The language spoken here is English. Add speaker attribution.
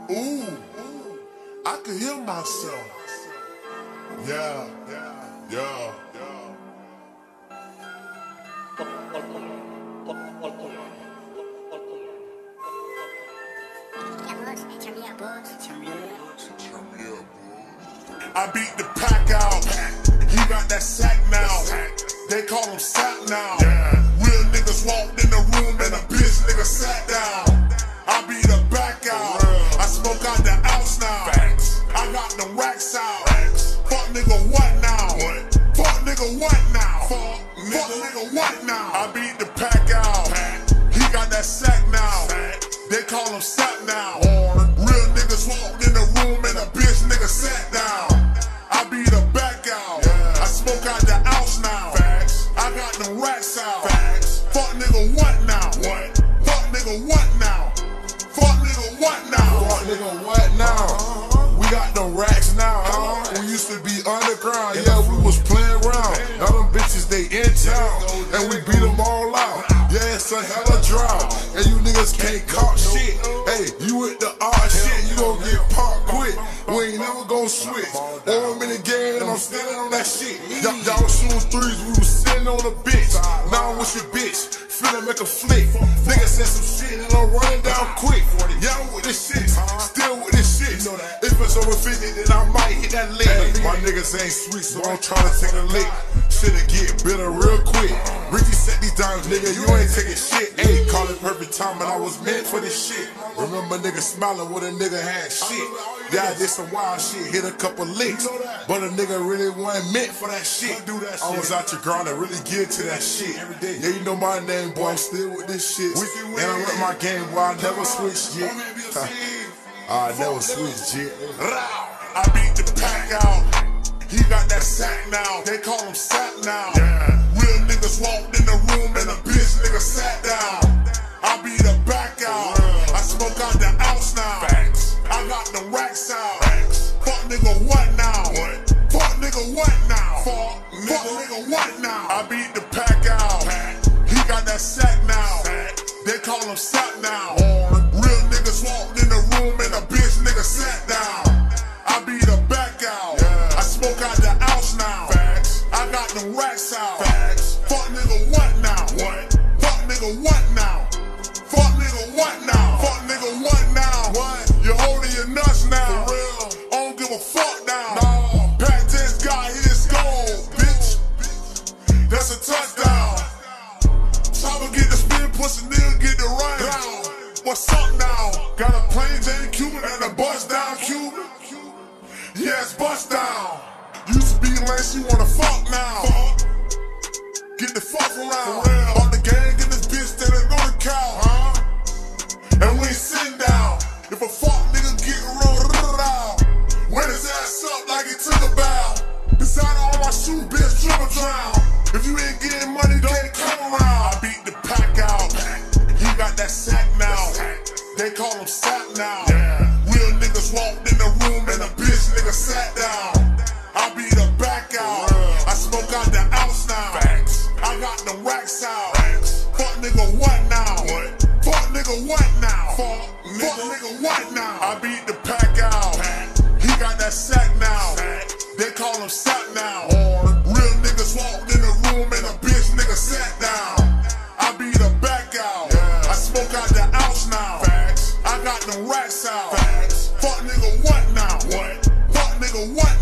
Speaker 1: Ooh, I can hear myself. Yeah. I beat the pack out. He got that sack now. They call him sack now. Real niggas walked in the room and a bitch nigga sat down. I beat the back out. I smoke out the ounce now. I got the racks out. Fuck nigga what now? Fuck nigga what now? Fuck nigga what now? I beat the pack out. He got that sack now. They call him sack now. Real niggas walked in the room and a bitch nigga sat down. I beat the back out. I smoke out the ounce now. I got the racks out. Fuck nigga what now? Fuck nigga what now? Fuck nigga what now?
Speaker 2: Fuck nigga what now? We got them racks now, We used to be underground, yeah, we was playing around. Now them bitches, they in town, and we beat them all out. Yeah, it's a hella drought, and you niggas can't cop shit. Hey, you with the odd shit, you gon' get popped quick. We ain't never gon' switch. OMN again, and I'm standing on that shit. Y'all was shooting threes, we was sitting on a bitch. Now I'm with your bitch, finna make a flick. Nigga said some shit, and I'm running down quick. Y'all with this shit, still with this shit. If it's over 50, then I might hit that lick. My niggas ain't sweet, so I'm tryna take a lick. Shit'll get bitter real quick. Ricky set these dimes, nigga, you ain't taking shit. Ayy, call it perfect time, and I was meant for this shit. Remember niggas smiling when a nigga had shit. Yeah, I did some wild shit, hit a couple licks, but a nigga really wasn't meant for that shit. I was out your ground and really get to that shit. Yeah, you know my name, boy, I'm still with this shit. And I rep my game, boy, I never switched yet. I never switched yet.
Speaker 1: I beat the pack out. He got that sack now. They call him sack now. Real niggas walked in the room and a bitch nigga sat down. I beat the back out. I smoke out the ounce now. I got the racks out. Fuck nigga what now? Fuck nigga what now? Fuck nigga what now? I beat the pack out. He got that sack now. They call him sack now. Real niggas walked in the room and a bitch nigga sat down. I beat the back out. I smoke out the ounce now. I got the racks out. Fuck nigga what now? Fuck nigga what now? Fuck nigga what now? Fuck nigga what now? You holding your nuts now. For real. I don't give a fuck now. Pack this guy, his goal, bitch. That's a touchdown. Chopper get the spin, pussy nigga get the run. What's up now? Got a plain Jane Cuban and a bust down Cuban. Yes, bust down. Used to be lame, she wanna fuck now. Get the fuck around. On the gang, get this bitch standing on the couch. And we ain't sitting down. If a fuck nigga get rolled, wear his ass up like he took a bow. Designer on my shoe, bitch, triple drown. If you ain't getting money, don't come around. I beat the pack out. He got that sack now. They call him sack now. Real niggas walked in the room and a bitch nigga sat down. I beat the back out. I smoke out the ounce now. I got the racks out. Fuck nigga what now? Fuck nigga what now? Fuck nigga what now? I beat the pack out. He got that sack now. They call him sack now. Real niggas walked in the room and a bitch nigga sat down. I beat the back out. I smoke out the ounce now. I got the racks out. Fuck nigga what now? Fuck nigga what